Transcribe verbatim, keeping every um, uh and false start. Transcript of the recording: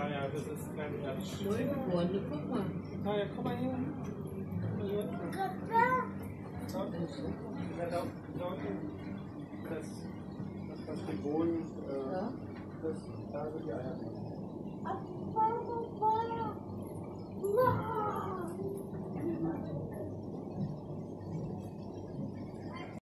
ja, das ist ganz, ganz schön. Freunde, guck mal. Ah, ja, komm mal hier. Komm mal hier. Ja, da, da unten, das, das, das die Bohnen, äh, Ja. das, da sind die Eier.